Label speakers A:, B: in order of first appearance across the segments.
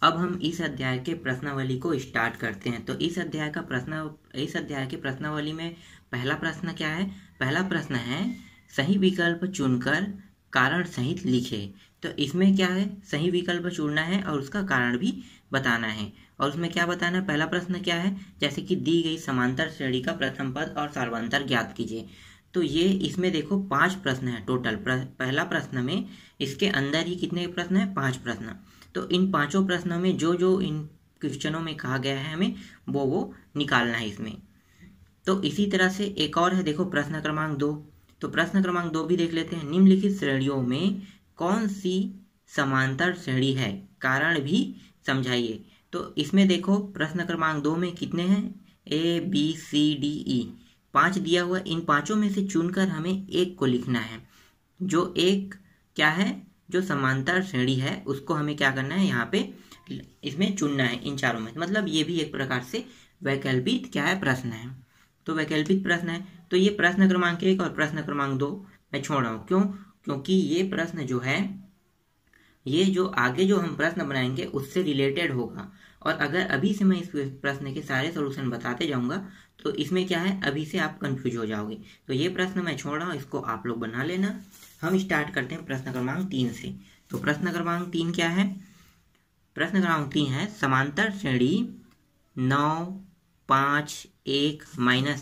A: अब हम इस अध्याय के प्रश्नावली को स्टार्ट करते हैं। तो इस अध्याय के प्रश्नावली में पहला प्रश्न क्या है? पहला प्रश्न है सही विकल्प चुनकर कारण सहित लिखे। तो इसमें क्या है? सही विकल्प चुनना है और उसका कारण भी बताना है। और उसमें क्या बताना है? पहला प्रश्न क्या है? जैसे कि दी गई समांतर श्रेणी का प्रथम पद और सार्वंतर ज्ञात कीजिए। तो ये इसमें देखो 5 प्रश्न है टोटल। पहला प्रश्न में इसके अंदर ही कितने प्रश्न है? 5 प्रश्न। तो इन 5 प्रश्नों में जो जो इन क्वेश्चनों में कहा गया है हमें वो निकालना है इसमें। तो इसी तरह से एक और है, देखो प्रश्न क्रमांक 2। तो प्रश्न क्रमांक 2 भी देख लेते हैं। निम्नलिखित श्रेणियों में कौन सी समांतर श्रेणी है? कारण भी समझाइए। तो इसमें देखो प्रश्न क्रमांक 2 में कितने हैं? ABCDE 5 दिया हुआ। इन 5 में से चुनकर हमें एक को लिखना है। जो एक क्या है? जो समांतर श्रेणी है उसको हमें क्या करना है? यहाँ पे इसमें चुनना है इन चारों में। मतलब ये भी एक प्रकार से वैकल्पिक क्या है? प्रश्न है। तो वैकल्पिक प्रश्न है। तो ये प्रश्न क्रमांक 1 और प्रश्न क्रमांक 2 मैं छोड़ रहा हूँ। क्यों? क्योंकि ये प्रश्न जो है, ये जो आगे जो हम प्रश्न बनाएंगे उससे रिलेटेड होगा। और अगर अभी से मैं इस प्रश्न के सारे सॉल्यूशन बताते जाऊंगा तो इसमें क्या है? अभी से आप कंफ्यूज हो जाओगे। तो ये प्रश्न मैं छोड़ रहा हूँ, इसको आप लोग बना लेना। हम स्टार्ट करते हैं प्रश्न क्रमांक 3 से। तो प्रश्न क्रमांक 3 क्या है? प्रश्न क्रमांक 3 है समांतर श्रेणी 9, 5, 1, -3 ...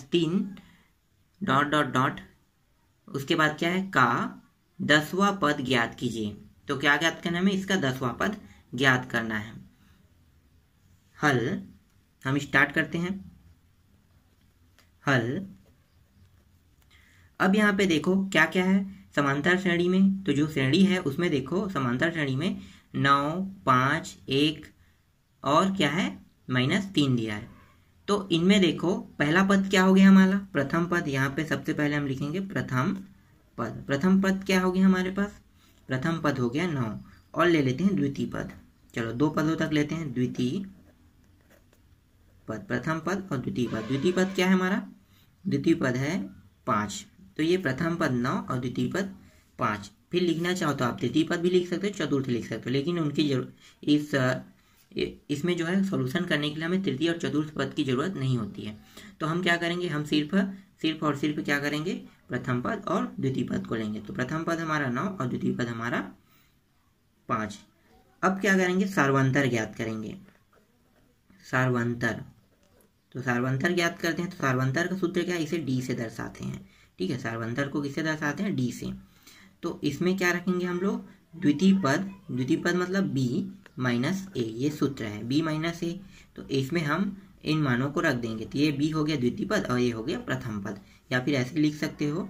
A: उसके बाद क्या है? का 10वां पद ज्ञात कीजिए। तो क्या ज्ञात करना है हमें? इसका 10वां पद ज्ञात करना है। हल हम स्टार्ट करते हैं। हल अब यहाँ पे देखो क्या क्या है समांतर श्रेणी में। तो जो श्रेणी है उसमें देखो समांतर श्रेणी में 9, 5, 1 और क्या है? -3 दिया है। तो इनमें देखो पहला पद क्या हो गया हमारा? प्रथम पद। यहाँ पे सबसे पहले हम लिखेंगे प्रथम पद। प्रथम पद क्या हो गया हमारे पास? प्रथम पद हो गया 9। और ले लेते हैं द्वितीय पद। चलो 2 पदों तक लेते हैं। द्वितीय पद, प्रथम पद और द्वितीय पद। द्वितीय पद क्या है हमारा? द्वितीय पद है 5। तो ये प्रथम पद 9 और द्वितीय पद 5। फिर लिखना चाहो तो आप तृतीय पद भी लिख सकते हो, चतुर्थ लिख सकते हो, लेकिन उनकी इसमें जो है सॉल्यूशन करने के लिए हमें तृतीय और चतुर्थ पद की जरूरत नहीं होती है। तो हम क्या करेंगे? हम सिर्फ क्या करेंगे? प्रथम पद और द्वितीय पद को लेंगे। तो प्रथम पद हमारा 9 और द्वितीय पद हमारा 5। अब क्या करेंगे? सार्वंतर ज्ञात करेंगे। सार्वंतर। तो सार्वंतर ज्ञात करते हैं। तो सार्वंतर का सूत्र क्या है? इसे D से दर्शाते हैं। ठीक है, सार्वंतर को किससे दर्शाते हैं? D से। तो इसमें क्या रखेंगे हम लोग? द्वितीय पद मतलब B - A, ये सूत्र है B - A। तो इसमें हम इन मानों को रख देंगे। तो ये B हो गया द्वितीय पद और ये हो गया प्रथम पद। या फिर ऐसे लिख सकते हो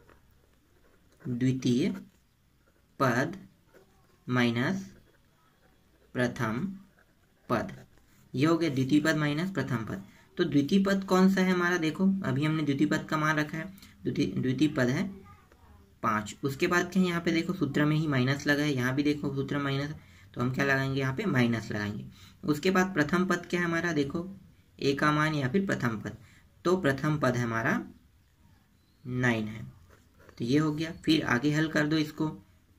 A: द्वितीय पद माइनस प्रथम पद। ये हो गया द्वितीय पद माइनस प्रथम पद। तो द्वितीय पद कौन सा है हमारा? देखो अभी हमने द्वितीय पद का मान रखा है। द्वितीय पद है 5। उसके बाद क्या है? यहाँ पे देखो सूत्र में ही माइनस लगा है। यहाँ भी देखो सूत्र माइनस, तो हम क्या लगाएंगे? यहाँ पे माइनस लगाएंगे। उसके बाद प्रथम पद क्या है हमारा? देखो A का मान या फिर प्रथम पद। तो प्रथम पद हमारा 9 है। तो ये हो गया। फिर आगे हल कर दो इसको।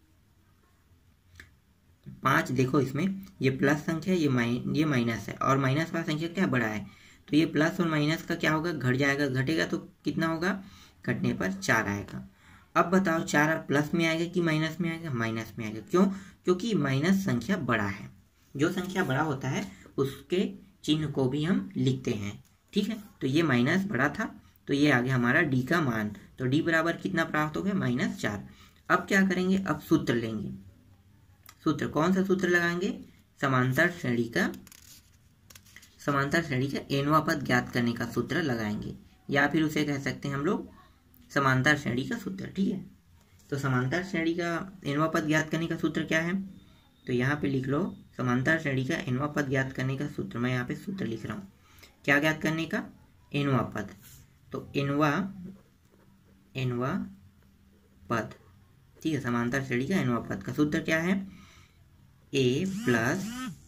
A: 5 देखो इसमें ये प्लस संख्या है, ये माइनस है, और माइनस वाला संख्या क्या बड़ा है। तो ये प्लस और माइनस का क्या होगा? घट जाएगा। घटेगा तो कितना होगा? घटने पर 4 आएगा। अब बताओ 4 प्लस में आएगा कि माइनस में आएगा? माइनस में आएगा। क्यों? क्योंकि माइनस संख्या बड़ा है। जो संख्या बड़ा होता है उसके चिन्ह को भी हम लिखते हैं। ठीक है, तो ये माइनस बड़ा था, तो ये आ गया हमारा D का मान। तो D बराबर कितना प्राप्त हो गया? -4। अब क्या करेंगे? अब सूत्र लेंगे। सूत्र कौन सा सूत्र लगाएंगे? समांतर श्रेणी का nवां पद ज्ञात करने का सूत्र लगाएंगे, या फिर उसे कह सकते हैं हम लोग समांतर श्रेणी का सूत्र। ठीक है, तो समांतर श्रेणी का nवां पद ज्ञात करने का सूत्र क्या है? तो यहाँ पे लिख लो समांतर श्रेणी का nवां पद ज्ञात करने का सूत्र। मैं यहाँ पे सूत्र लिख रहा हूँ। क्या ज्ञात करने का? nवां पद। तो nवां पद, ठीक है, समांतर श्रेणी का nवां पद का सूत्र क्या है? A +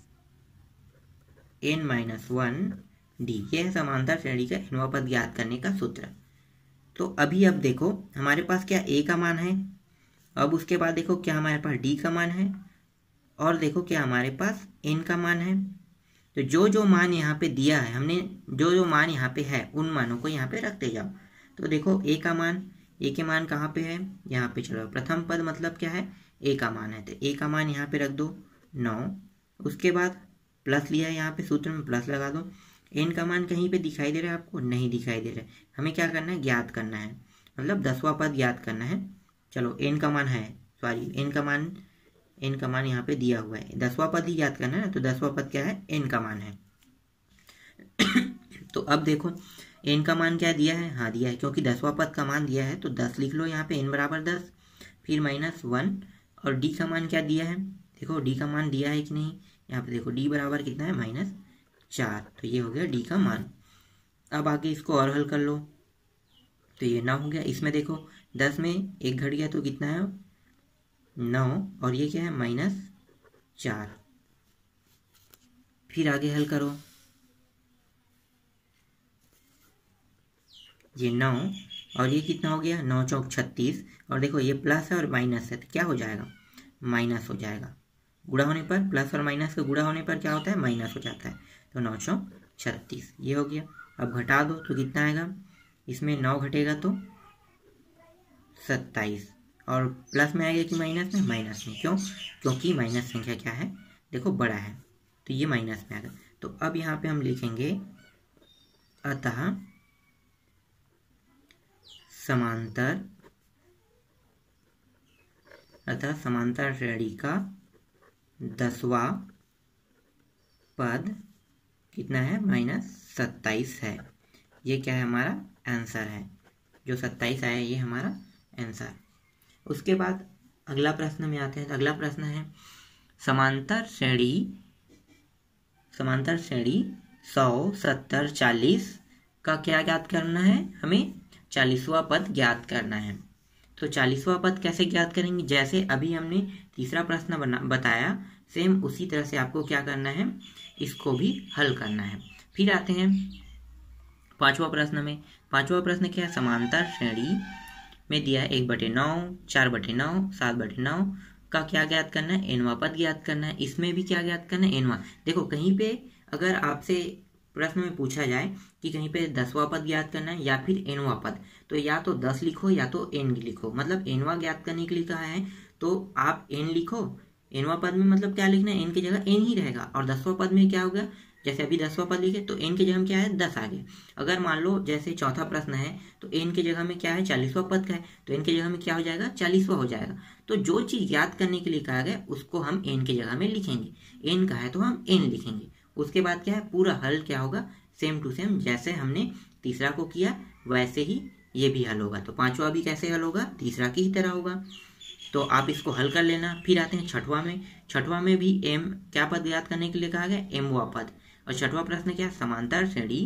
A: n-1D। यह है समांतर श्रेणी का nवां पद ज्ञात करने का सूत्र। तो अब देखो हमारे पास क्या A का मान है। अब उसके बाद देखो क्या हमारे पास D का मान है और देखो क्या हमारे पास n का मान है। तो जो जो मान यहाँ पे दिया है हमने, जो जो मान यहाँ पे है उन मानों को यहाँ पे रखते जाओ। तो देखो a के मान कहाँ पे है, यहाँ पे। चलो प्रथम पद मतलब क्या है, a का मान है, तो a का मान यहाँ पे रख दो 9। उसके बाद प्लस लिया है, यहाँ पे सूत्र में प्लस लगा दो। n का मान कहीं पे दिखाई दे रहा है आपको, नहीं दिखाई दे रहा है। हमें क्या करना है, ज्ञात करना है, मतलब 10वां पद ज्ञात करना है। चलो n का मान है, सॉरी n का मान यहाँ पे दिया हुआ है, 10वां पद ही याद करना है ना। तो 10वां पद क्या है, n का मान है। तो अब देखो n का मान क्या दिया है, हाँ दिया है, क्योंकि 10वां पद का मान दिया है तो 10 लिख लो यहाँ पे, n बराबर 10, फिर -1। और d का मान क्या दिया है, देखो d का मान दिया है कि नहीं, यहाँ पे देखो d बराबर कितना है, -4। तो ये हो गया d का मान। अब आगे इसको और हल कर लो, तो ये 9 हो गया। इसमें देखो 10 में 1 घट गया तो कितना है, 9, और ये क्या है, -4। फिर आगे हल करो, ये 9 और ये कितना हो गया, 9 चौक 36। और देखो ये प्लस है और माइनस है, तो क्या हो जाएगा, माइनस हो जाएगा। गुणा होने पर, प्लस और माइनस का गुणा होने पर क्या होता है, माइनस हो जाता है। तो 9 चौक 36 ये हो गया। अब घटा दो तो कितना आएगा, इसमें 9 घटेगा तो 27, और प्लस में आएगा कि माइनस में, माइनस में। क्यों, क्योंकि माइनस संख्या क्या है, देखो बड़ा है, तो ये माइनस में आएगा। तो अब यहाँ पे हम लिखेंगे अतः समांतर श्रेणी का 10वां पद कितना है, -27 है। ये क्या है, हमारा आंसर है। जो 27 आया ये हमारा आंसर। उसके बाद अगला प्रश्न में आते हैं। तो अगला प्रश्न है समांतर श्रेणी 100, 70, 40 का क्या ज्ञात करना है, हमें 40वां पद ज्ञात करना है। तो 40वां पद कैसे ज्ञात करेंगे, जैसे अभी हमने तीसरा प्रश्न बताया, सेम उसी तरह से आपको क्या करना है, इसको भी हल करना है। फिर आते हैं पांचवा प्रश्न में। पांचवा प्रश्न क्या है, समांतर श्रेणी में दिया है 1/9, 4/9, 7/9 का क्या ज्ञात करना है, nवां पद ज्ञात करना है। इसमें भी क्या ज्ञात करना है, nवां। देखो कहीं पे अगर आपसे प्रश्न में पूछा जाए कि कहीं पे 10वां पद ज्ञात करना है या फिर nवां पद, तो या तो 10 लिखो या तो n लिखो। मतलब nवां ज्ञात करने के लिए कहा है तो आप n लिखो। nवां पद में मतलब क्या लिखना है, n की जगह n ही रहेगा। और 10वां पद में क्या होगा, जैसे अभी 10वां पद लिखे तो n की जगह में क्या है, 10 आ गया। अगर मान लो जैसे चौथा प्रश्न है तो n की जगह में क्या है, 40वां पद का है, तो n की जगह में क्या हो जाएगा, 40वां हो जाएगा। तो जो चीज याद करने के लिए कहा गया उसको हम n की जगह में लिखेंगे। n का है तो हम n लिखेंगे। उसके बाद क्या है, पूरा हल क्या होगा, सेम टू सेम जैसे हमने तीसरा को किया वैसे ही ये भी हल होगा। तो पांचवा भी कैसे हल होगा, तीसरा की ही तरह होगा। तो आप इसको हल कर लेना। फिर आते हैं छठवां में। छठवां में भी m क्या पद याद करने के लिए कहा गया, mवां पद। और छठवां प्रश्न क्या है, समांतर श्रेणी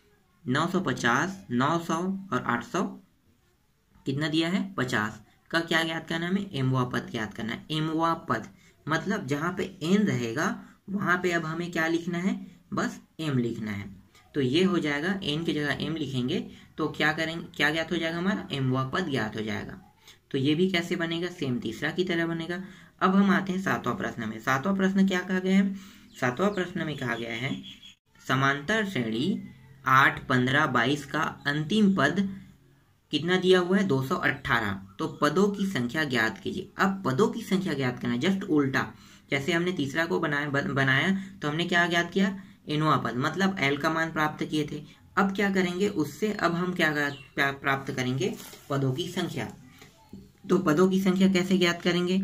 A: 950, 900 और 800 कितना दिया है, 50 का क्या ज्ञात करना है, हमें mवां पद ज्ञात करना है। mवां पद मतलब जहां पे n रहेगा वहां पे अब हमें क्या लिखना है, बस m लिखना है। तो ये हो जाएगा, n की जगह m लिखेंगे तो क्या करेंगे, क्या ज्ञात हो जाएगा, हमारा mवां पद ज्ञात हो जाएगा। तो ये भी कैसे बनेगा, सेम तीसरा की तरह बनेगा। अब हम आते हैं सातवां प्रश्न में। सातवां प्रश्न क्या कहा गया है, सातवां प्रश्न में कहा गया है समांतर श्रेणी 8, 15, 22 का अंतिम पद कितना दिया हुआ है, 218। तो पदों की संख्या ज्ञात कीजिए। अब पदों की संख्या ज्ञात करना, जस्ट उल्टा। जैसे हमने तीसरा को बनाया तो हमने क्या ज्ञात किया, nवां पद, मतलब l का मान प्राप्त किए थे। अब क्या करेंगे उससे, अब हम क्या प्राप्त करेंगे, पदों की संख्या। तो पदों की संख्या कैसे ज्ञात करेंगे,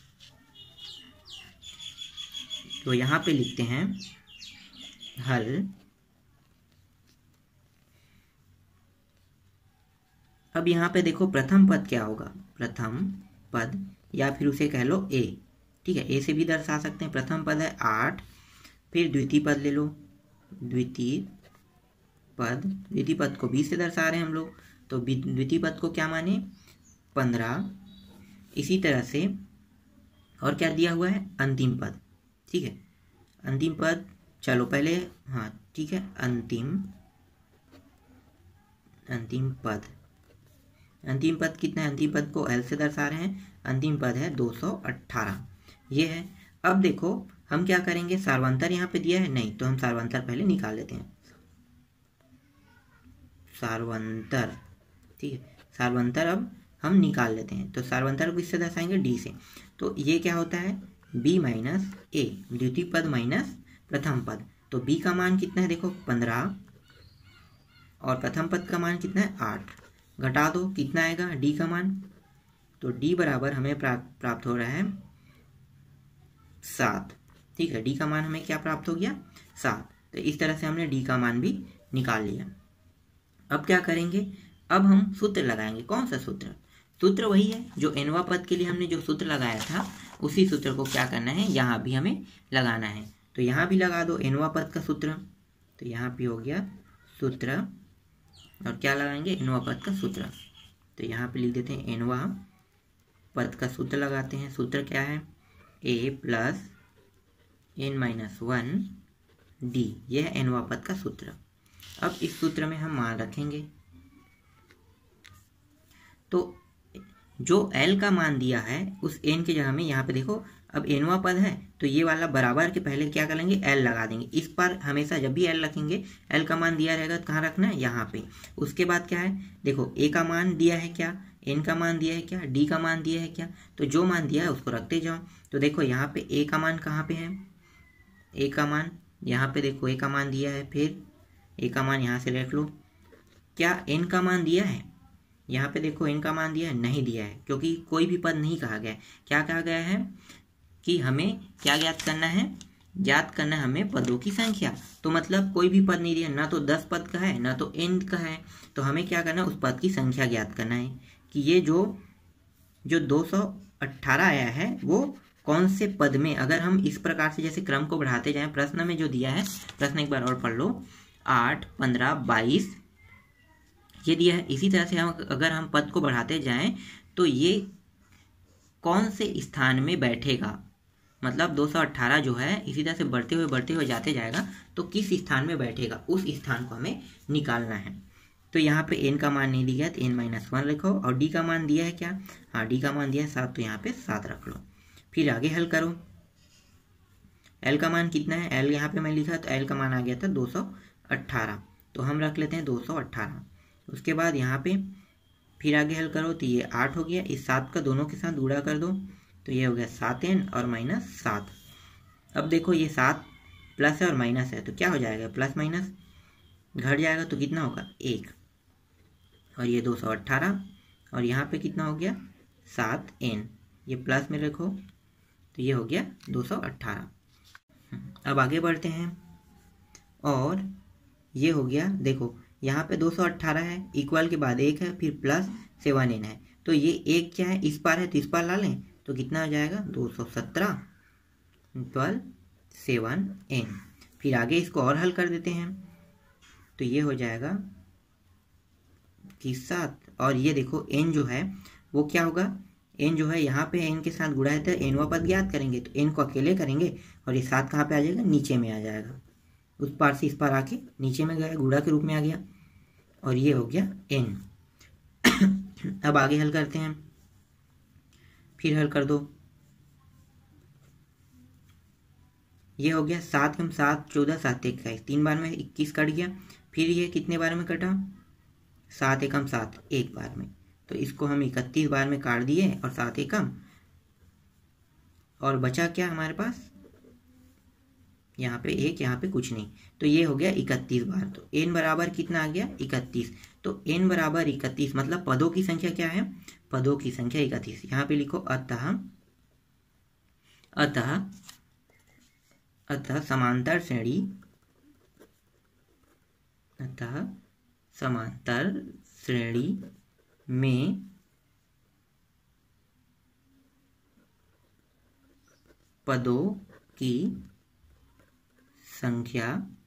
A: तो यहां पे लिखते हैं हल। अब यहाँ पे देखो प्रथम पद क्या होगा, प्रथम पद या फिर उसे कह लो a, ठीक है, a से भी दर्शा सकते हैं। प्रथम पद है 8, फिर द्वितीय पद ले लो, द्वितीय पद को 20 से दर्शा रहे हैं हम लोग, तो द्वितीय पद को क्या माने, 15। इसी तरह से और क्या दिया हुआ है, अंतिम पद, ठीक है, अंतिम पद। चलो पहले, हाँ ठीक है, अंतिम पद कितना है, अंतिम पद को L से दर्शा रहे हैं। अंतिम पद है 218, ये है। अब देखो हम क्या करेंगे, सार्वंतर यहाँ पे दिया है नहीं, तो हम सार्वंतर पहले निकाल लेते हैं। सार्वंतर, ठीक है, सार्वंतर अब हम निकाल लेते हैं। तो सार्वंतर को किससे दर्शाएंगे, डी से। तो ये क्या होता है, b माइनस ए, द्वितीय पद माइनस प्रथम पद। तो b का मान कितना है, देखो 15, और प्रथम पद का मान कितना है 8। घटा दो, कितना आएगा d का मान, तो d बराबर हमें प्राप्त हो रहा है 7। ठीक है, d का मान हमें क्या प्राप्त हो गया, 7। तो इस तरह से हमने d का मान भी निकाल लिया। अब क्या करेंगे, अब हम सूत्र लगाएंगे। कौन सा सूत्र, सूत्र वही है जो nवां पद के लिए हमने जो सूत्र लगाया था, उसी सूत्र को क्या करना है, यहाँ भी हमें लगाना है। तो यहाँ भी लगा दो nवां पद का सूत्र। तो यहाँ भी हो गया सूत्र, और क्या लगाएंगे, nवां पद का सूत्र। तो यहाँ पे लिख देते हैं nवां पद का सूत्र लगाते हैं। सूत्र क्या है, a प्लस n-1 d, यह है nवां पद का सूत्र। अब इस सूत्र में हम मान रखेंगे। तो जो l का मान दिया है उस n की जगह में यहाँ पे देखो, अब nवां पद है तो ये वाला बराबर के पहले क्या करेंगे, l लगा देंगे। इस पर हमेशा जब भी l रखेंगे, l का मान दिया रहेगा तो कहाँ रखना है, यहाँ पे। उसके बाद क्या है, देखो a का मान दिया है क्या, n का मान दिया है क्या, d का मान दिया है क्या, तो जो मान दिया है उसको रखते जाओ। तो देखो यहाँ पे a का मान कहाँ पे है, a का मान यहाँ पे देखो a का मान दिया है, फिर a का मान यहाँ से रख लो। क्या n का मान दिया है, यहाँ पे देखो n का मान दिया है, नहीं दिया है, क्योंकि कोई भी पद नहीं कहा गया है। क्या कहा गया है कि हमें क्या ज्ञात करना है, ज्ञात करना है हमें पदों की संख्या। तो मतलब कोई भी पद नहीं दिया, ना तो 10 पद का है ना तो n का है। तो हमें क्या करना है, उस पद की संख्या ज्ञात करना है कि ये जो 218 आया है वो कौन से पद में। अगर हम इस प्रकार से जैसे क्रम को बढ़ाते जाएं, प्रश्न में जो दिया है, प्रश्न एक बार और पढ़ लो, 8, 15, 22 ये दिया है। इसी तरह से अगर हम पद को बढ़ाते जाएं तो ये कौन से स्थान में बैठेगा, मतलब 218 जो है इसी तरह से बढ़ते हुए जाते जाएगा, तो किस स्थान में बैठेगा, उस स्थान को हमें निकालना है। तो यहाँ पे n का मान नहीं दिया है तो n-1 रखो, और d का मान दिया है क्या, हाँ d का मान दिया है 7, तो यहाँ पे 7 रख लो। फिर आगे हल करो, l का मान कितना है, l यहाँ पे मैं लिखा तो l का मान आ गया था 218, तो हम रख लेते हैं 218। उसके बाद यहाँ पे फिर आगे हल करो तो ये 8 हो गया, इस 7 का दोनों के साथ गुणा कर दो तो ये हो गया 7n और -7। अब देखो ये 7 प्लस है और माइनस है तो क्या हो जाएगा, प्लस माइनस घट जाएगा तो कितना होगा 1, और ये 218, और यहाँ पे कितना हो गया 7n, ये प्लस में रखो तो ये हो गया 218। अब आगे बढ़ते हैं, और ये हो गया, देखो यहाँ पे 218 है, इक्वल के बाद 1 है, फिर प्लस 7n है, तो ये 1 क्या है, इस पार है तो इस पार ला लें तो कितना हो जाएगा 217 इक्वल 7n। फिर आगे इसको और हल कर देते हैं तो ये हो जाएगा कि 7, और ये देखो n जो है वो क्या होगा, n जो है यहाँ पे n के साथ गुणा है तो nवां पद ज्ञात करेंगे, तो n को अकेले करेंगे और ये 7 कहाँ पे आ जाएगा, नीचे में आ जाएगा, उस पार से इस पार आके नीचे में गया, गुणा के रूप में आ गया, और ये हो गया n। अब आगे हल करते हैं, फिर हल कर दो, ये हो गया 7 कम 7 14 7 21, 3 बार में 21 कट गया। फिर ये कितने बार में कटा, 7 एकम 7 एक बार में, तो इसको हम 31 बार में काट दिए, और 7 एकम, और बचा क्या हमारे पास, यहाँ पे 1, यहाँ पे कुछ नहीं, तो ये हो गया 31 बार। तो n बराबर कितना आ गया 31, तो n बराबर 31 मतलब पदों की संख्या क्या है, पदों की संख्या 31। यहाँ पे लिखो अतः समांतर श्रेणी, अतः समांतर श्रेणी में पदों की संख्या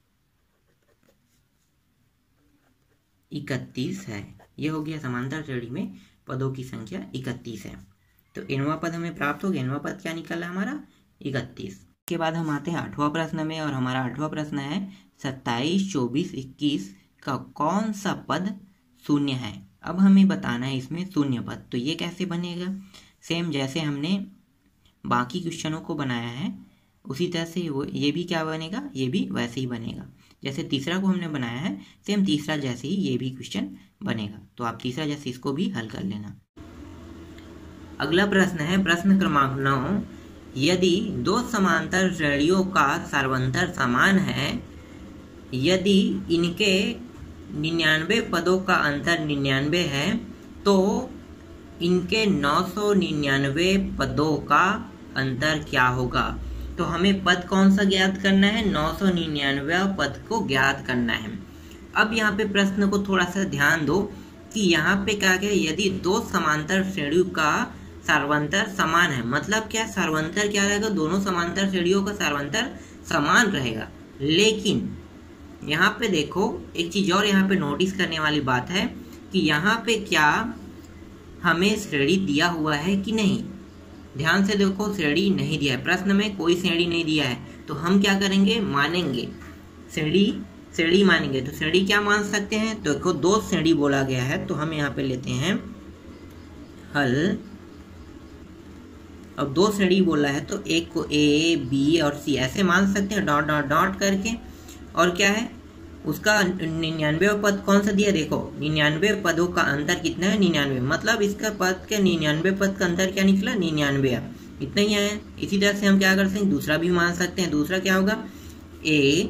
A: 31 है। ये हो गया समांतर श्रेणी में पदों की संख्या 31 है। तो nवां पद हमें प्राप्त हो गया, nवां पद क्या निकला हमारा 31। के बाद हम आते हैं 8वां प्रश्न में, और हमारा 8वां प्रश्न है 27, 24, 21 का कौन सा पद शून्य है। अब हमें बताना है इसमें शून्य पद, तो ये कैसे बनेगा, सेम जैसे हमने बाकी क्वेश्चनों को बनाया है उसी तरह से वो ये भी क्या बनेगा, ये भी वैसे ही बनेगा जैसे तीसरा को हमने बनाया है, सेम तीसरा जैसे ही ये भी क्वेश्चन बनेगा। तो आप तीसरा जैसे इसको भी हल कर लेना। अगला प्रश्न है प्रश्न क्रमांक 9, यदि दो समांतर श्रेणियों का सर्वांतर समान है, यदि इनके 99 पदों का अंतर 99 है, तो इनके 999 पदों का अंतर क्या होगा। तो हमें पद कौन सा ज्ञात करना है, 999 पद को ज्ञात करना है। अब यहाँ पे प्रश्न को थोड़ा सा ध्यान दो कि यहाँ पे क्या है, यदि दो समांतर श्रेणियों का सर्वांतर समान है, मतलब क्या, सर्वांतर क्या रहेगा, दोनों समांतर श्रेणियों का सर्वांतर समान रहेगा। लेकिन यहाँ पे देखो एक चीज और यहाँ पे नोटिस करने वाली बात है कि यहाँ पे क्या हमें श्रेणी दिया हुआ है कि नहीं। ध्यान से देखो, श्रेणी नहीं दिया है, प्रश्न में कोई श्रेणी नहीं दिया है, तो हम क्या करेंगे, मानेंगे श्रेणी मानेंगे। तो श्रेणी क्या मान सकते हैं, तो देखो दो श्रेणी बोला गया है, तो हम यहाँ पे लेते हैं हल। अब दो श्रेणी बोला है तो एक को ए बी और सी ऐसे मान सकते हैं, डॉट डॉट डॉट करके। और क्या है, उसका 99 पद कौन सा दिया, देखो 99 पदों का अंतर कितना है, 99, मतलब इसका पद के 99 पद का अंतर क्या निकला, 99, इतना ही है। इसी तरह से हम क्या कर सकते हैं, दूसरा भी मान सकते हैं। दूसरा क्या होगा, ए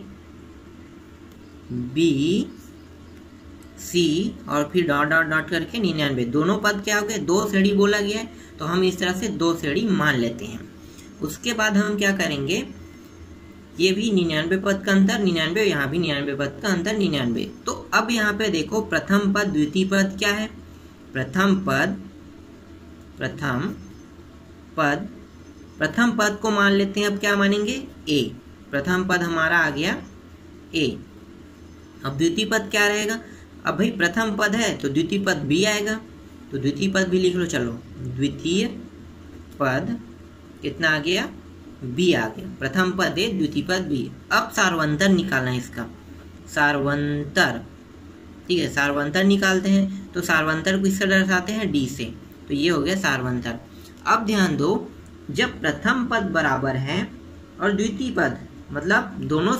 A: बी सी और फिर डॉट डॉट डॉट करके 99, दोनों पद क्या हो गए, दो श्रेणी बोला गया है, तो हम इस तरह से दो श्रेणी मान लेते हैं। उसके बाद हम क्या करेंगे, ये भी 99 पद का अंतर 99, यहाँ भी 99 पद का अंतर 99। तो अब यहाँ पे देखो प्रथम पद द्वितीय पद क्या है, प्रथम पद को मान लेते हैं। अब क्या मानेंगे, ए, प्रथम पद हमारा आ गया ए। अब द्वितीय पद क्या रहेगा, अब भाई प्रथम पद है तो द्वितीय पद बी आएगा, तो द्वितीय पद भी लिख लो। चलो द्वितीय पद कितना आ गया, बी आ गया। प्रथम पद ए, द्वितीय पद बी। अब सार्वंतर निकालना है इसका, सार्वंतर, ठीक है, सार्वंतर निकालते हैं। तो सार्वंतर को इससे दर्शाते हैं डी से, तो ये हो गया सार्वंतर। अब ध्यान दो, जब प्रथम पद बराबर है और द्वितीय पद, मतलब दोनों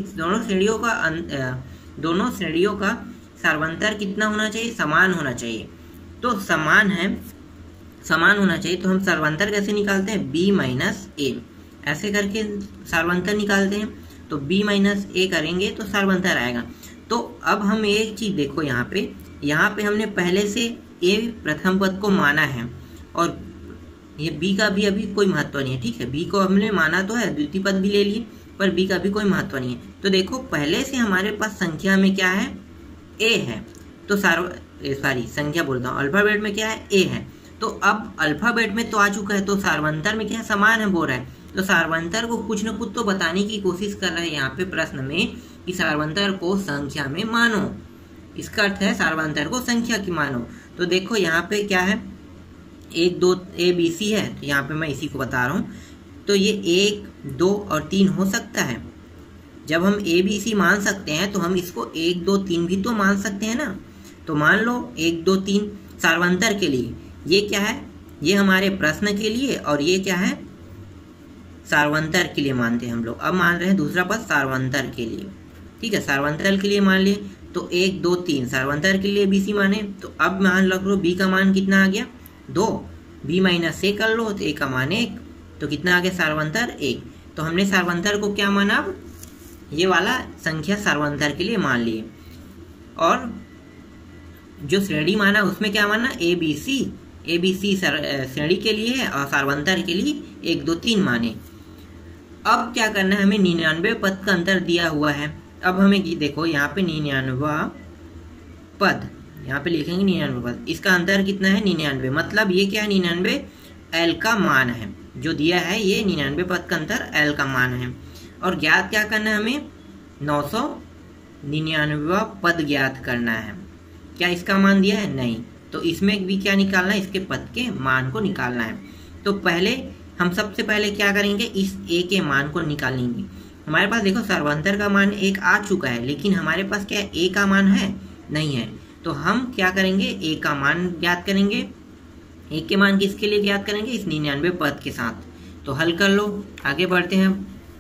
A: श्रेणियों का सार्वंतर कितना होना चाहिए, समान होना चाहिए। तो समान होना चाहिए, तो हम सार्वंतर कैसे निकालते हैं, b माइनस ए, ऐसे करके सार्वंतर निकालते हैं। तो b माइनस ए करेंगे तो सार्वंतर आएगा। तो अब हम एक चीज देखो, यहाँ पे हमने पहले से a प्रथम पद को माना है और ये b का भी अभी कोई महत्व नहीं है, ठीक है, b को हमने माना तो है, द्वितीय पद भी ले लिए, पर b का भी कोई महत्व नहीं है। तो देखो पहले से हमारे पास संख्या में क्या है, a है, तो संख्या बोलता हूँ, अल्फाबेट में क्या है, a है। तो अब अल्फाबेट में तो आ चुका है, तो सार्वंतर में क्या है, समान है बोल रहा है। तो सार्वंतर को कुछ न कुछ तो बताने की कोशिश कर रहा है यहाँ पे प्रश्न में कि सार्वंतर को संख्या में मानो। इसका अर्थ है सार्वंतर को संख्या की मानो। तो देखो यहाँ पे क्या है, 1 2 ए बी सी है, तो यहाँ पे मैं इसी को बता रहा हूँ। तो ये 1 2 और 3 हो सकता है। जब हम ए बी सी मान सकते हैं तो हम इसको 1 2 3 भी तो मान सकते हैं ना। तो मान लो 1 2 3 सार्वंतर के लिए, ये क्या है, ये हमारे प्रश्न के लिए, और ये क्या है, सार्वंतर के लिए मानते हैं हम लोग। अब मान रहे हैं दूसरा पद सार्वंतर के लिए, ठीक है, सार्वंतर के लिए मान लिए। तो 1 2 3 सार्वंतर के लिए बी सी माने। तो अब मान लो बी का मान कितना आ गया, 2, बी माइनस ए कर लो तो ए का मान 1, तो कितना आ गया, सार्वंतर 1। तो हमने सार्वंतर को क्या माना, अब ये वाला संख्या सार्वंतर के लिए मान लिए। और जो श्रेणी माना उसमें क्या माना, ए बी सी श्रेणी के लिए है और सार्वंतर के लिए 1 2 3 माने। अब क्या करना है, हमें 99 पद का अंतर दिया हुआ है। अब हमें देखो यहाँ पे 99 पद, यहाँ पे लिखेंगे 99 पद, इसका अंतर कितना है, 99, मतलब ये क्या है, 99 एल का मान है, जो दिया है ये 99 पद का अंतर एल का मान है। और ज्ञात क्या करना है, हमें 999 पद ज्ञात करना है। क्या इसका मान दिया है, नहीं, तो इसमें भी क्या निकालना है, इसके पद के मान को निकालना है। तो हम सबसे पहले क्या करेंगे, इस a के मान को निकालेंगे। हमारे पास देखो सार्वंतर का मान 1 आ चुका है, लेकिन हमारे पास क्या है, a का मान है, नहीं है। तो हम क्या करेंगे, a का मान ज्ञात करेंगे। a के मान किसके लिए ज्ञात करेंगे, इस 99 पद के साथ। तो हल कर लो, आगे बढ़ते हैं।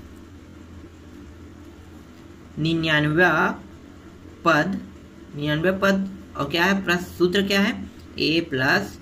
A: 99 पद और क्या है प्रश्न सूत्र क्या है a प्लस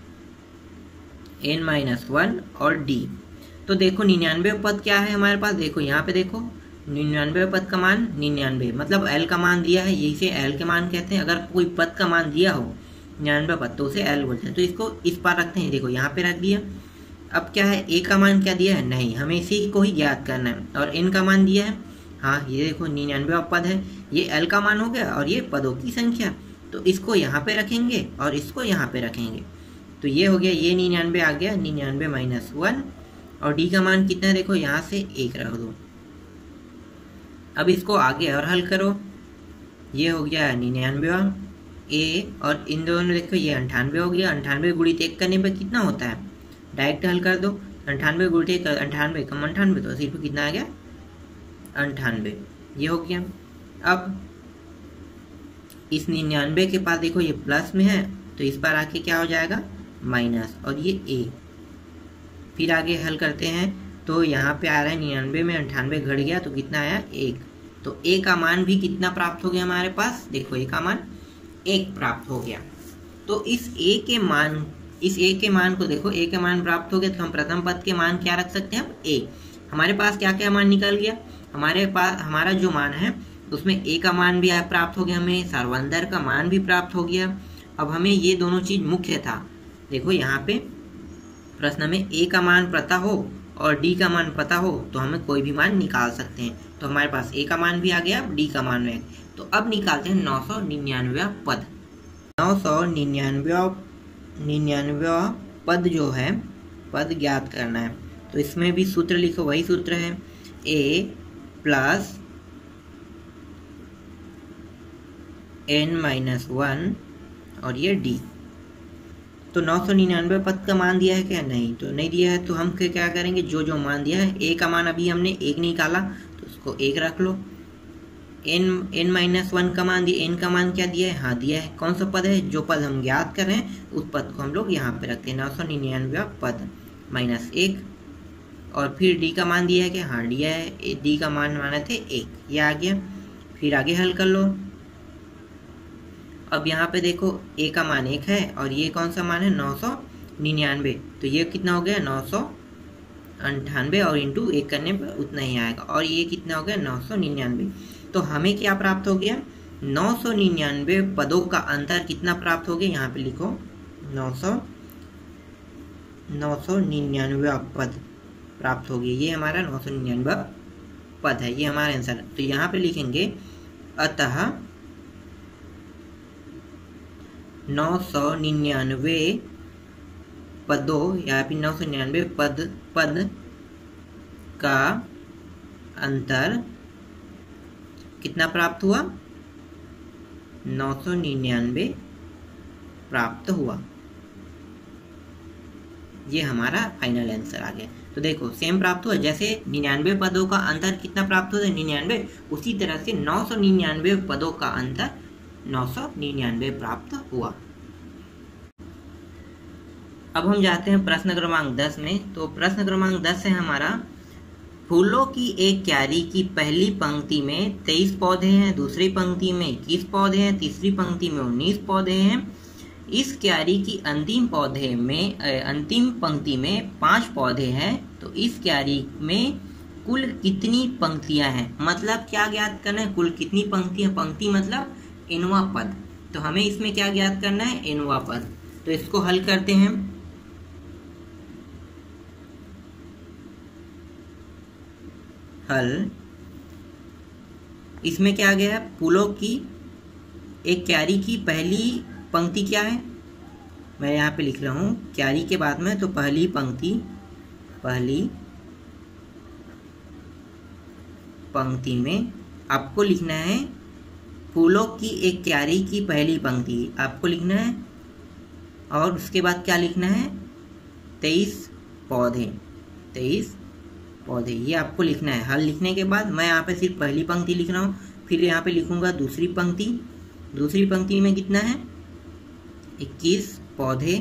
A: n-1 और d। तो देखो 99 पद क्या है हमारे पास, देखो यहाँ पे देखो 99 पद का मान 99 मतलब l का मान दिया है, यही से l के मान कहते हैं। अगर कोई पद का मान दिया हो 99 पद तो उसे l बोलते हैं। तो इसको इस पार रखते हैं, देखो यहाँ पे रख दिया। अब क्या है a का मान क्या दिया है, नहीं, हमें इसी को ही ज्ञात करना है। और n का मान दिया है, हाँ ये देखो 99 पद है, ये l का मान हो गया और ये पदों की संख्या। तो इसको यहाँ पे रखेंगे और इसको यहाँ पे रखेंगे, तो ये हो गया, ये 99 आ गया, 99-1। और d का मान कितना है, देखो यहाँ से 1 रख दो। अब इसको आगे और हल करो, ये हो गया 99 a और इन दोनों देखो ये 98 हो गया। 98 गुणित 1 करने पर कितना होता है, डायरेक्ट हल कर दो। 98 गुणित 1 98 कम 98 तो सिर्फ कितना आ गया 98, ये हो गया। अब इस 99 के पास देखो ये प्लस में है तो इस पर आके क्या हो जाएगा माइनस, और ये a। फिर आगे हल करते हैं तो यहाँ पे आ रहा है 99 में 98 घट गया तो कितना आया 1। तो a का मान भी कितना प्राप्त हो गया हमारे पास, देखो a का मान 1 प्राप्त हो गया। तो इस a के मान को देखो, a के मान प्राप्त हो गया तो हम प्रथम पद के मान क्या रख सकते हैं, हम a। हमारे पास क्या क्या मान निकल गया, हमारे पास हमारा जो मान है उसमें a का मान भी प्राप्त हो गया, हमें सर्वंदर का मान भी प्राप्त हो गया। अब हमें ये दोनों चीज मुख्य था, देखो यहाँ पे प्रश्न में a का मान पता हो और d का मान पता हो तो हमें कोई भी मान निकाल सकते हैं। तो हमारे पास a का मान भी आ गया, d का मान भी। तो अब निकालते हैं 999 पद। 999 पद जो है पद ज्ञात करना है, तो इसमें भी सूत्र लिखो, वही सूत्र है a प्लस n-1 और ये d। तो 999 पद का मान दिया है क्या, नहीं, तो नहीं दिया है। तो हम क्या करेंगे, जो मान दिया है a का मान अभी हमने 1 निकाला तो उसको 1 रख लो। n-1 का मान दिया, n का मान क्या दिया है, हाँ दिया है। कौन सा पद है, जो पद हम ज्ञात कर रहे हैं उस पद को हम लोग यहाँ पे रखते हैं। 999 पद माइनस 1। और फिर d का मान दिया है क्या, हाँ दिया है, d का मान माने थे 1, ये आ गया। फिर आगे हल कर लो। अब यहाँ पे देखो a का मान 1 है और ये कौन सा मान है 999, तो ये कितना हो गया 998 और इंटू 1 करने पर उतना ही आएगा। और ये कितना हो गया 999। तो हमें क्या प्राप्त हो गया, 999 पदों का अंतर कितना प्राप्त हो गया, यहाँ पे लिखो 999 पद प्राप्त हो गया। ये हमारा 999 पद है, ये हमारा आंसर। तो यहाँ पे लिखेंगे अतः 999 पदों या फिर 999 पद का अंतर कितना प्राप्त हुआ, 999 प्राप्त हुआ। ये हमारा फाइनल आंसर आ गया। तो देखो सेम प्राप्त हुआ, जैसे 99 पदों का अंतर कितना प्राप्त हुआ 99, उसी तरह से 999 पदों का अंतर 999 प्राप्त हुआ। अब हम जाते हैं प्रश्न क्रमांक 10 में। तो प्रश्न क्रमांक 10 है हमारा, फूलों की एक क्यारी की पहली पंक्ति में 23 पौधे हैं, दूसरी पंक्ति में 21 पौधे हैं, तीसरी पंक्ति में 19 पौधे हैं। इस क्यारी की अंतिम पंक्ति में 5 पौधे हैं, तो इस क्यारी में कुल कितनी पंक्तियां हैं। मतलब क्या ज्ञात करना है, कुल कितनी पंक्तियां, पंक्ति मतलब एनवा पद। तो हमें इसमें क्या ज्ञात करना है, एनवा पद। तो इसको हल करते हैं। हल, इसमें क्या आ गया है, फूलों की एक क्यारी की पहली पंक्ति क्या है, मैं यहाँ पे लिख रहा हूँ क्यारी के बाद में, तो पहली पंक्ति में आपको लिखना है फूलों की एक क्यारी की पहली पंक्ति आपको लिखना है, और उसके बाद क्या लिखना है 23 पौधे, ये आपको लिखना है। हल लिखने के बाद मैं यहाँ पे सिर्फ पहली पंक्ति लिख रहा हूँ, फिर यहाँ पे लिखूंगा दूसरी पंक्ति में कितना है 21 पौधे।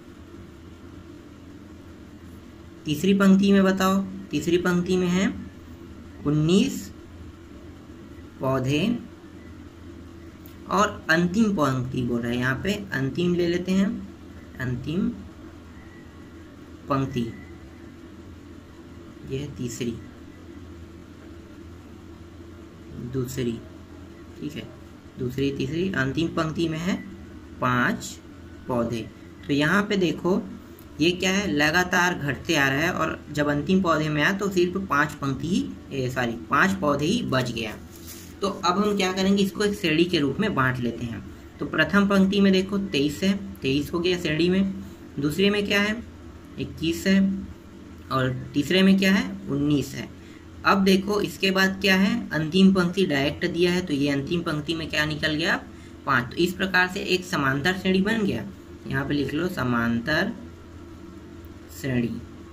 A: तीसरी पंक्ति में बताओ, तीसरी पंक्ति में है 19 पौधे और अंतिम पंक्ति बोल रहा है, यहाँ पे अंतिम ले लेते हैं, अंतिम पंक्ति, यह तीसरी, दूसरी, ठीक है, दूसरी तीसरी अंतिम पंक्ति में है 5 पौधे। तो यहाँ पे देखो ये क्या है, लगातार घटते आ रहा है और जब अंतिम पौधे में आया तो सिर्फ 5 पंक्ति ही 5 पौधे ही बच गया। तो अब हम क्या करेंगे, इसको एक श्रेणी के रूप में बांट लेते हैं। तो प्रथम पंक्ति में देखो 23 है, 23 हो गया श्रेणी में। दूसरे में क्या है 21 है और तीसरे में क्या है 19 है। अब देखो इसके बाद क्या है, अंतिम पंक्ति डायरेक्ट दिया है तो ये अंतिम पंक्ति में क्या निकल गया 5। तो इस प्रकार से एक समांतर श्रेणी बन गया। यहाँ पे लिख लो समांतर श्रेणी,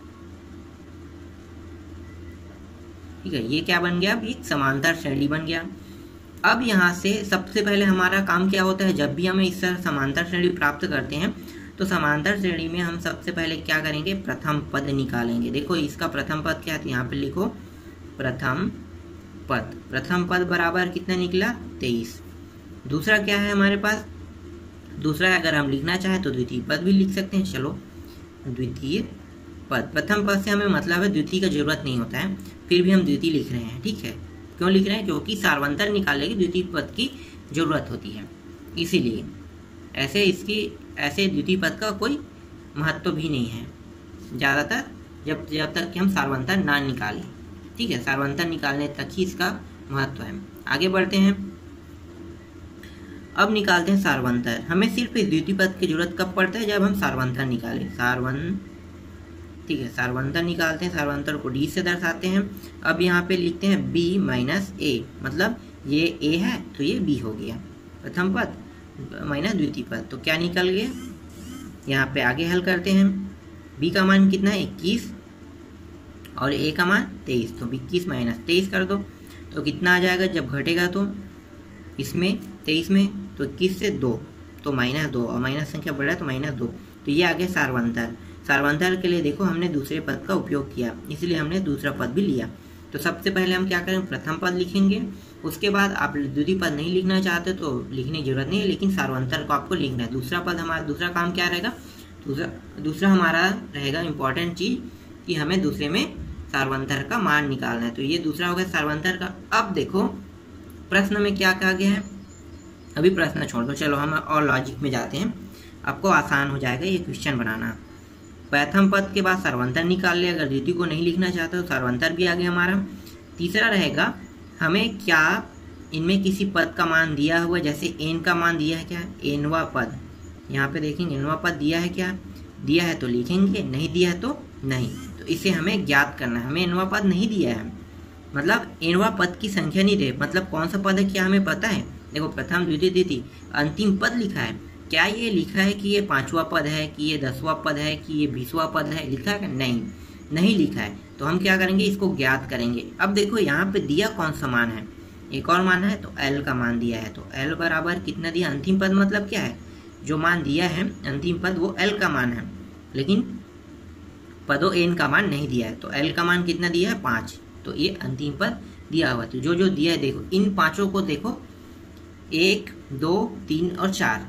A: ठीक है, ये क्या बन गया, अब एक समांतर श्रेणी बन गया। अब यहाँ से सबसे पहले हमारा काम क्या होता है, जब भी हमें इस तरह समांतर श्रेणी प्राप्त करते हैं तो समांतर श्रेणी में हम सबसे पहले क्या करेंगे, प्रथम पद निकालेंगे। देखो इसका प्रथम पद क्या है, यहाँ पे लिखो प्रथम पद। प्रथम पद बराबर कितना निकला 23। दूसरा क्या है हमारे पास, दूसरा अगर हम लिखना चाहें तो द्वितीय पद भी लिख सकते हैं। चलो द्वितीय पद, प्रथम पद से हमें मतलब है द्वितीय का जरूरत नहीं होता है, फिर भी हम द्वितीय लिख रहे हैं, ठीक है। क्यों लिख रहे हैं, क्योंकि सार्वंतर निकालने की द्वितीय पद की जरूरत होती है, इसीलिए। ऐसे द्वितीय पद का कोई महत्व भी नहीं है ज़्यादातर, जब तक कि हम सार्वंतर ना निकालें, ठीक है। सार्वंतर निकालने तक ही इसका महत्व है। आगे बढ़ते हैं, अब निकालते हैं सार्वंतर। हमें सिर्फ इस द्वितीय पद की जरूरत कब पड़ता है, जब हम सार्वंतर निकालें, ठीक है, सार्वंतर निकालते हैं। सार्वंतर को डी से दर्शाते हैं। अब यहाँ पे लिखते हैं b माइनस ए, मतलब ये a है तो ये b हो गया, प्रथम पद माइनस द्वितीय पद, तो क्या निकल गया। यहाँ पे आगे हल करते हैं, b का मान कितना है 21 और a का मान 23, तो 21 माइनस 23 कर दो तो कितना आ जाएगा, जब घटेगा तो इसमें 23 में तो 21 से 2 तो -2 और माइनस संख्या बढ़ा तो -2, तो ये आ गया सार्वंतर। सार्वंतर के लिए देखो हमने दूसरे पद का उपयोग किया, इसलिए हमने दूसरा पद भी लिया। तो सबसे पहले हम क्या करें, प्रथम पद लिखेंगे। उसके बाद आप द्वितीय पद नहीं लिखना चाहते तो लिखने की जरूरत नहीं है, लेकिन सार्वंतर को आपको लिखना है। दूसरा पद हमारा, दूसरा काम क्या रहेगा, दूसरा हमारा रहेगा इम्पोर्टेंट चीज कि हमें दूसरे में सार्वंतर का मान निकालना है। तो ये दूसरा हो गया सार्वंतर का। अब देखो प्रश्न में क्या कहा गया है, अभी प्रश्न छोड़ दो, चलो हम और लॉजिक में जाते हैं, आपको आसान हो जाएगा ये क्वेश्चन बनाना। प्रथम पद के बाद सार्वंतर निकाल ले, अगर द्वितीय को नहीं लिखना चाहते तो सार्वंतर भी आ गया हमारा। तीसरा रहेगा, हमें क्या इनमें किसी पद का मान दिया हुआ, जैसे एन का मान दिया है, क्या एनवा पद, यहाँ पे देखेंगे एनवा पद दिया है, क्या दिया है तो लिखेंगे, नहीं दिया है तो नहीं। तो इसे हमें ज्ञात करना है। हमें एनवा पद नहीं दिया है, मतलब एनवा पद की संख्या नहीं दे, मतलब कौन सा पद है क्या हमें पता है। देखो प्रथम द्वितीय तृतीय अंतिम पद लिखा है, क्या ये लिखा है कि ये 5वां पद है, कि ये 10वां पद है, कि ये 20वां पद है, लिखा है? नहीं लिखा है। तो हम क्या करेंगे, इसको ज्ञात करेंगे। अब देखो यहाँ पे दिया कौन सा मान है, एक और मान है, तो L का मान दिया है। तो L बराबर कितना दिया, अंतिम पद मतलब क्या है, जो मान दिया है अंतिम पद वो L का मान है, लेकिन पदों N का मान नहीं दिया है। तो L का मान कितना दिया है 5, तो ये अंतिम पद दिया हुआ। तो जो दिया है देखो, इन पांचों को देखो, 1 2 3 और 4,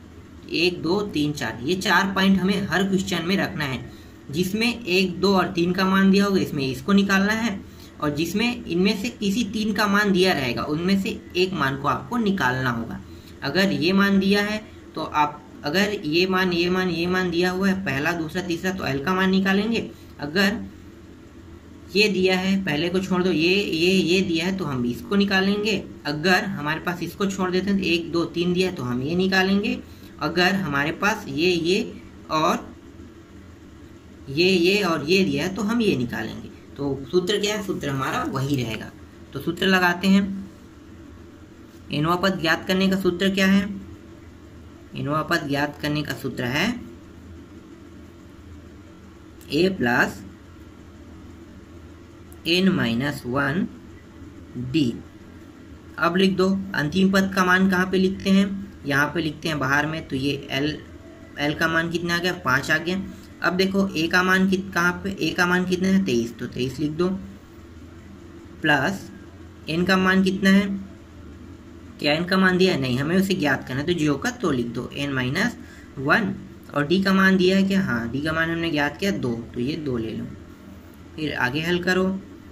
A: 1 2 3 4, ये 4 पॉइंट हमें हर क्वेश्चन में रखना है। जिसमें 1 2 और 3 का मान दिया होगा इसमें इसको निकालना है, और जिसमें इनमें से किसी 3 का मान दिया रहेगा उनमें से एक मान को आपको निकालना होगा। अगर ये मान दिया है तो आप, अगर ये मान दिया हुआ है पहला दूसरा तीसरा, तो L का मान निकालेंगे। अगर ये दिया है, पहले को छोड़ दो, ये दिया है तो हम इसको निकालेंगे। अगर हमारे पास इसको छोड़ देते हैं तो 1 2 3 दिया है तो हम ये निकालेंगे। अगर हमारे पास ये और ये दिया है तो हम ये निकालेंगे। तो सूत्र क्या है, सूत्र हमारा वही रहेगा। तो सूत्र लगाते हैं। एनवा पद ज्ञात करने का सूत्र क्या है, एनवा पद ज्ञात करने का सूत्र है a प्लस n-1 d। अब लिख दो, अंतिम पद का मान कहाँ पे लिखते हैं, यहाँ पे लिखते हैं बाहर में। तो ये L का मान कितना आ गया, 5 आ गया। अब देखो a का मान कहाँ पे, a का मान कितना है 23, तो 23 लिख दो। प्लस n का मान कितना है क्या n का मान दिया है? नहीं, हमें उसे ज्ञात करना है, तो जो का तो लिख दो n-1। और d का मान दिया है क्या? हाँ, d का मान हमने ज्ञात किया 2, तो ये 2 ले लो। फिर आगे हल करो,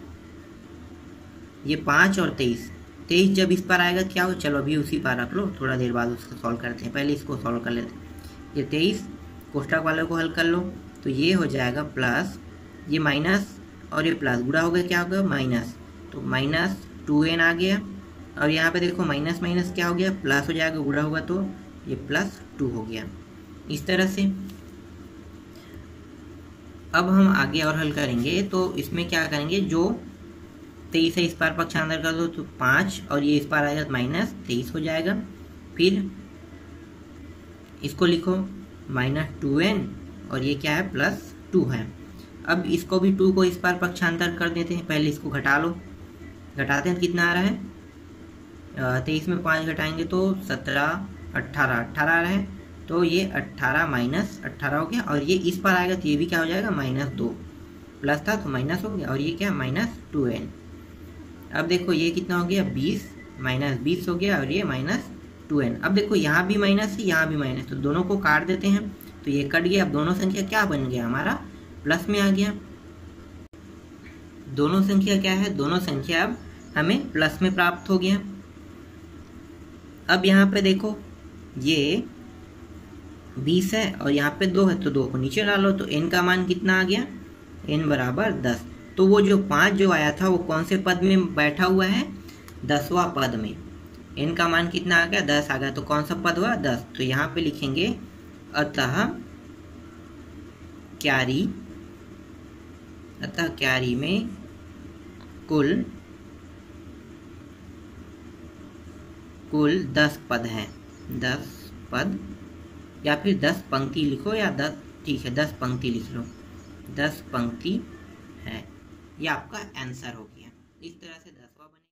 A: ये 5 और 23 जब इस पर आएगा क्या हो? चलो अभी उसी पर रख लो, थोड़ा देर बाद उसको सॉल्व करते हैं, पहले इसको सॉल्व कर लेते हैं। ये 23 कोष्ठक वाले को हल कर लो, तो ये हो जाएगा प्लस, ये माइनस और ये प्लस गुणा हो गया, क्या होगा? माइनस, तो -2n आ गया। और यहाँ पे देखो माइनस माइनस क्या हो गया? प्लस हो जाएगा, गुणा होगा तो ये +2 हो गया। इस तरह से अब हम आगे और हल करेंगे, तो इसमें क्या करेंगे, जो 23 है इस पार पक्षांतर कर दो तो 5 और ये इस पार आएगा -23 हो जाएगा। फिर इसको लिखो -2n और ये क्या है? +2 है। अब इसको भी 2 को इस पार पक्षांतर कर देते हैं, पहले इसको घटा लो, घटाते हैं कितना आ रहा है? 23 में 5 घटाएंगे तो 17, 18 आ रहा है, तो ये 18 - 18 हो गया। और ये इस पर आएगा तो ये भी क्या हो जाएगा? -2, प्लस था तो माइनस हो गया, और ये क्या? -2n। अब देखो ये कितना हो गया? 20 -20 हो गया, और ये -2n। अब देखो यहाँ भी माइनस है, यहाँ भी माइनस, तो दोनों को काट देते हैं, तो ये कट गया। अब दोनों संख्या क्या बन गया? हमारा प्लस में आ गया। दोनों संख्या क्या है? दोनों संख्या अब हमें प्लस में प्राप्त हो गया। अब यहाँ पे देखो ये 20 है और यहाँ पे 2 है, तो 2 को नीचे डालो, तो n का मान कितना आ गया? n बराबर 10। तो वो जो 5 जो आया था वो कौन से पद में बैठा हुआ है? 10वां पद में। n का मान कितना आ गया? 10 आ गया, तो कौन सा पद हुआ? 10। तो यहाँ पे लिखेंगे अतः क्यारी में कुल 10 पद हैं। 10 पद, या फिर 10 पंक्ति लिखो, या 10, ठीक है 10 पंक्ति लिख लो, 10 पंक्ति है। ये आपका आंसर हो गया। इस तरह से 10वां बने।